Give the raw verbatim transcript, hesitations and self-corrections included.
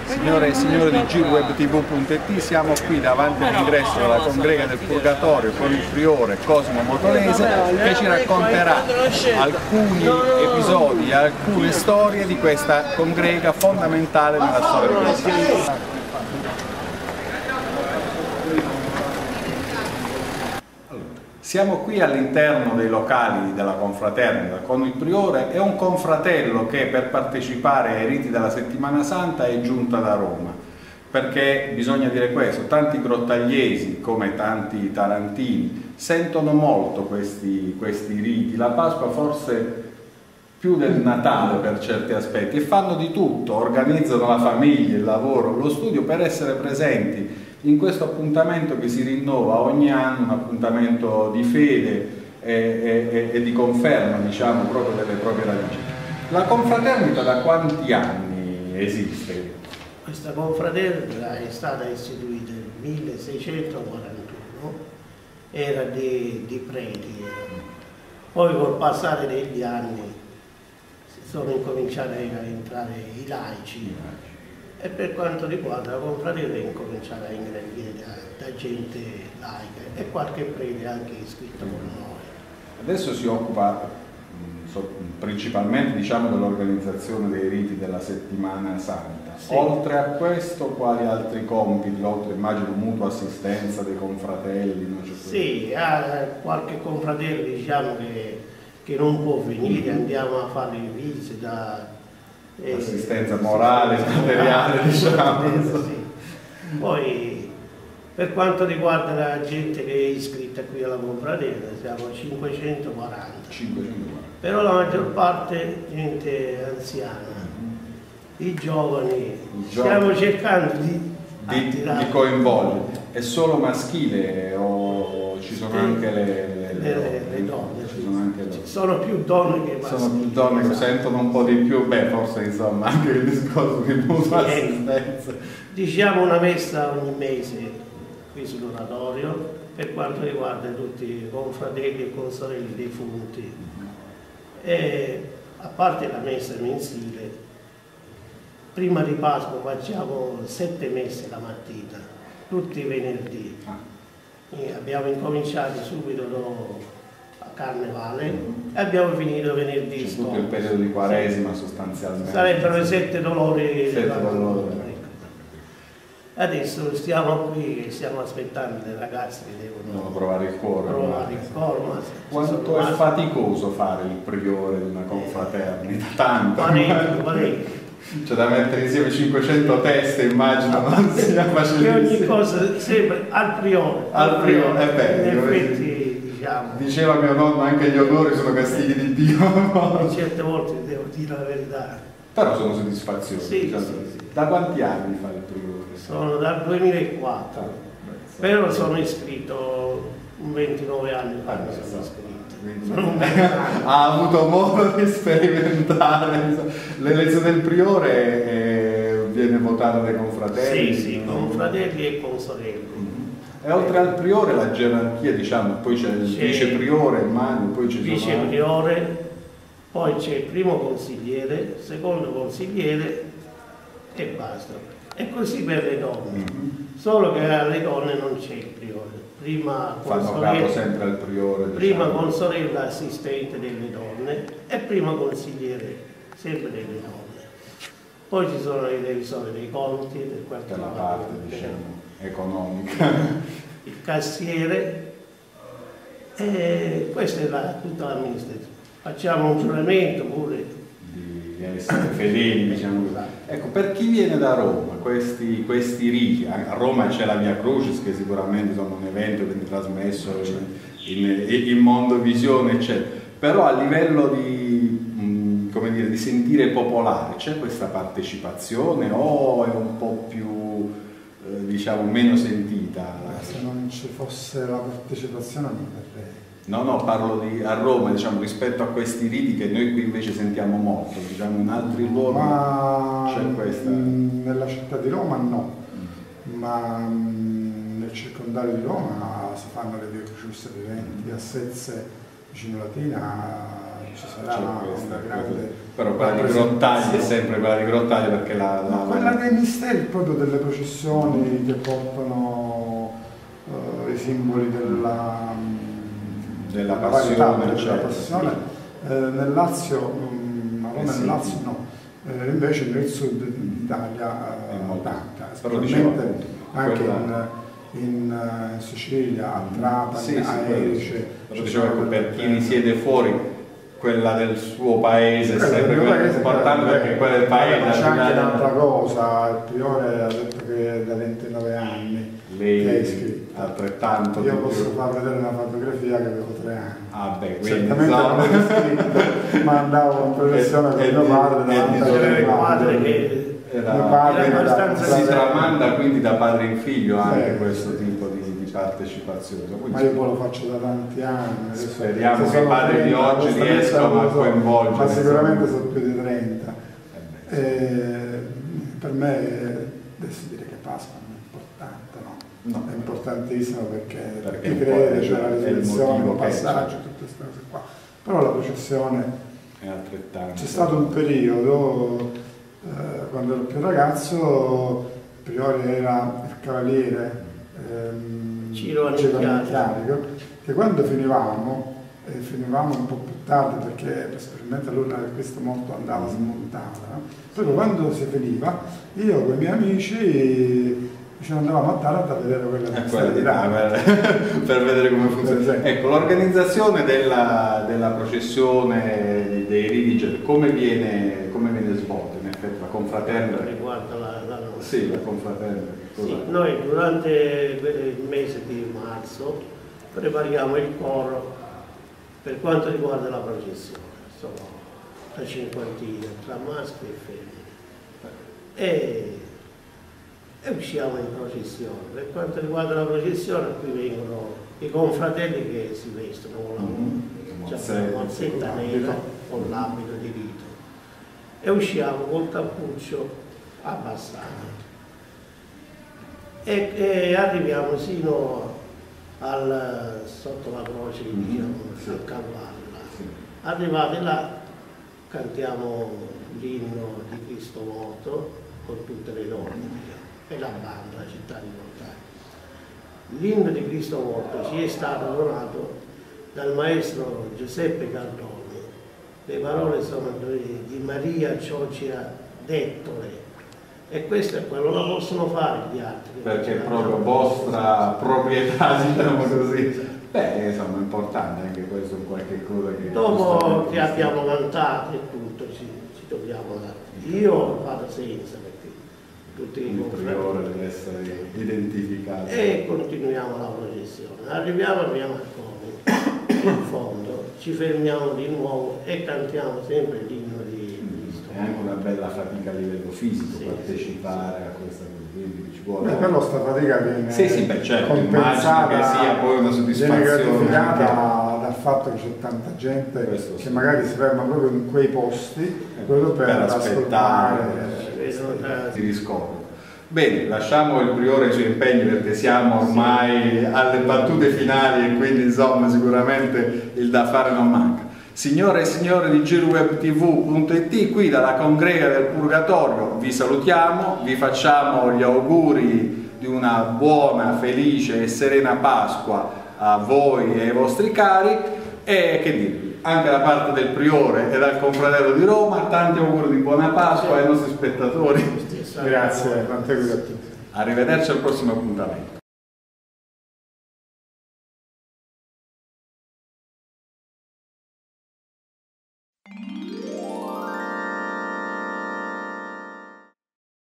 Signore e signori di G Web T V punto it, siamo qui davanti all'ingresso della Congrega del Purgatorio con il priore Cosimo Motolese che ci racconterà alcuni episodi, alcune storie di questa congrega fondamentale nella storia di Cristo. Siamo qui all'interno dei locali della confraternita con il priore e un confratello che per partecipare ai riti della Settimana Santa è giunta da Roma, perché bisogna dire questo, tanti grottagliesi come tanti tarantini sentono molto questi, questi riti, la Pasqua forse più del Natale per certi aspetti, e fanno di tutto, organizzano la famiglia, il lavoro, lo studio per essere presenti in questo appuntamento che si rinnova ogni anno, un appuntamento di fede e, e, e di conferma, diciamo, proprio delle proprie radici. La confraternita da quanti anni esiste? Questa confraternita è stata istituita nel milleseicentoquarantuno, era di, di preti, poi col passare degli anni sono incominciati a entrare i laici. E per quanto riguarda la confraternita è incominciata a ingrandire da, da gente laica e qualche prete anche iscritto con noi. Adesso si occupa so, principalmente, diciamo, dell'organizzazione dei riti della Settimana Santa. Sì. Oltre a questo, quali altri compiti? Oltre, immagino, mutua assistenza dei confratelli? No? Cioè, sì, a qualche confratello, diciamo, che, che non può venire, andiamo a fare visita. Assistenza morale, materiale, diciamo. Sì. Poi per quanto riguarda la gente che è iscritta qui alla confraternita siamo cinquecentoquaranta. cinquecentoquaranta. Però la maggior parte gente anziana. I giovani, I stiamo giovani. cercando di, di, di coinvolgere. È solo maschile o ci sono sì. anche le, le, le, le, le donne? Ci sono, anche le... sono più donne che maschili. Sono più donne che sentono un po' di più, beh forse insomma anche il discorso di mutua assistenza. Diciamo una messa ogni mese qui sull'oratorio per quanto riguarda tutti i confratelli e consorelle defunti. E a parte la messa mensile, prima di Pasqua facciamo sette messe la mattina, tutti i venerdì. E abbiamo incominciato subito dopo a Carnevale mm-hmm. e abbiamo finito venerdì. C'è tutto il periodo di Quaresima sì. sostanzialmente. Sarebbero i sette dolori. Sette dolori. Adesso stiamo qui e stiamo aspettando le ragazze che devono, devono provare il cuore. Provare il cuore ma Quanto è faticoso fare il priore di una confraternita? Tanto. Parecchio, parecchio. C'è da mettere insieme cinquecento teste, immagino, non sia facilissimo. E ogni cosa sempre al priore. Al priore, è bello. In effetti, diciamo. Diceva mio nonno, anche gli onori sono castighi di Dio. Certe volte devo dire la verità. Però sono soddisfazioni. Sì, diciamo. sì, sì. Da quanti anni fa il priore? Sono dal duemilaquattro. Ah, però sono iscritto ventinove anni fa. Ah, mi sono iscritto. Ha avuto modo di sperimentare l'elezione del priore e viene votata dai confratelli? Sì, sì, confratelli e consorelli. Mm-hmm. E oltre al priore la gerarchia, diciamo, poi c'è il vice priore, immagino, poi c'è il vice priore, poi c'è il primo consigliere, secondo consigliere e basta. E così per le donne, mm-hmm. solo che alle donne non c'è il priore. Prima fanno capo sempre al priore, prima diciamo. consorella assistente delle donne e prima consigliere sempre delle donne. Poi ci sono i revisori dei conti del quartiere, per la parte diciamo, economica, il cassiere, e questa è la, tutta l'amministrazione. Facciamo un giuramento pure di essere fedeli, diciamo così. Ecco, per chi viene da Roma, questi, questi riti, a Roma c'è la Via Crucis che sicuramente sono un evento che viene trasmesso in, in, in Mondovisione, eccetera, però a livello di, mh, come dire, di sentire popolare c'è questa partecipazione o è un po' più, eh, diciamo, meno sentita? Se non ci fosse la partecipazione non verrei. No, no, parlo di, a Roma, diciamo, rispetto a questi riti che noi qui invece sentiamo molto, diciamo, in altri luoghi c'è questa. Nella città di Roma no, mm. ma mh, nel circondario di Roma si fanno le Vie Crucis viventi, a Sezze, vicino Latina, ci sarà una grande... Però quella di Grottaglie è sempre quella di Grottaglie perché la... la... No, quella dei misteri proprio delle processioni che portano uh, i simboli della, della della passione, varietà, della certo. passione. Eh, nel Lazio, um, a Roma eh e sì, nel Lazio sì. no, eh, invece nel sud d'Italia uh, tanta, però dicevo specialmente anche quella... in, in, in Sicilia, a Trapani, sì, sì, a Erice. Però dicevo, ecco, per chi risiede fuori, quella del suo paese è sempre quella importante perché quella del paese... C'è anche un'altra cosa, il priore ha detto che da ventinove anni lei che è iscritto. Altrettanto. Io posso far vedere una fotografia che avevo tre anni. Ah beh, quindi certamente non ero iscritto, ma andavo in processione con mio padre davanti al padre che era, mio padre era abbastanza si tramanda quindi da padre in figlio anche sì, questo sì, tipo di, di partecipazione. Quindi ma io poi lo faccio da tanti anni. Speriamo che i padri di oggi riescano a coinvolgere. Ma sicuramente sono più di trenta. Eh beh, e per me adesso dire che Pasqua non è importante, no? No. È importantissimo perché, perché chi crede, c'è la è risurrezione, il passaggio, tutte queste cose qua. Però la processione è altrettanto. C'è stato un periodo, eh, quando ero più ragazzo, il priore era il cavaliere ehm, Ciro Anichiarico, che quando finivamo, e finivamo un po' più tardi perché specialmente allora questo morto andava smontata, no? Proprio quando si finiva, io con i miei amici ci andavamo a Taranto a vedere quella eh, quella di per, per vedere come funziona. Ecco, l'organizzazione della, della processione dei riti, come viene, come viene svolta in effetti la confraternita? Riguarda la, la nostra. Sì, la confraternita. Sì, noi durante il mese di marzo prepariamo il coro per quanto riguarda la processione, sono una cinquantina tra maschi e femmine. E e usciamo in processione. Per quanto riguarda la processione, qui vengono i confratelli che si vestono con la mm-hmm. cioè la mozzetta nera con l'abito di rito e usciamo col cappuccio abbassato e, e arriviamo sino al, sotto la croce, diciamo, mm-hmm. a Cavalla. Sì. Arrivati là cantiamo l'inno di Cristo morto con tutte le donne, diciamo, e la banda, la città di Grottaglie. L'inno di Cristo morto ci è stato donato dal maestro Giuseppe Cardoni. Le parole sono di Maria Cioccia Dettole e questo è quello, lo possono fare gli altri. Perché è proprio vostra proprietà, diciamo così. Beh, insomma, è importante anche questo, qualche cosa che... Dopo che abbiamo cantato e tutto, ci, ci dobbiamo dare. Io vado senza, tutti i priore deve essere identificato. E continuiamo la processione. Arriviamo, arriviamo al Comi, in fondo, ci fermiamo di nuovo e cantiamo sempre l'inno di Cristo. È anche una bella fatica a livello fisico, sì, partecipare sì, a questa cosa, quindi ci vuole... Beh, però sta fatica viene sì, sì, beh, certo, immagino che sia poi una soddisfazione. Viene gratificata dal fatto che c'è tanta gente questo che sì, magari si ferma proprio in quei posti, eh, proprio per, per aspettare. Si riscopre. Bene, lasciamo il priore ai suoi impegni perché siamo ormai alle battute finali e quindi insomma sicuramente il da fare non manca. Signore e signori di girowebtv punto it, qui dalla Congrega del Purgatorio vi salutiamo, vi facciamo gli auguri di una buona, felice e serena Pasqua a voi e ai vostri cari e che dirvi, anche da parte del priore e dal confratello di Roma, tanti auguri di buona Pasqua ai nostri spettatori. Grazie, tante auguri a tutti. Arrivederci al prossimo appuntamento.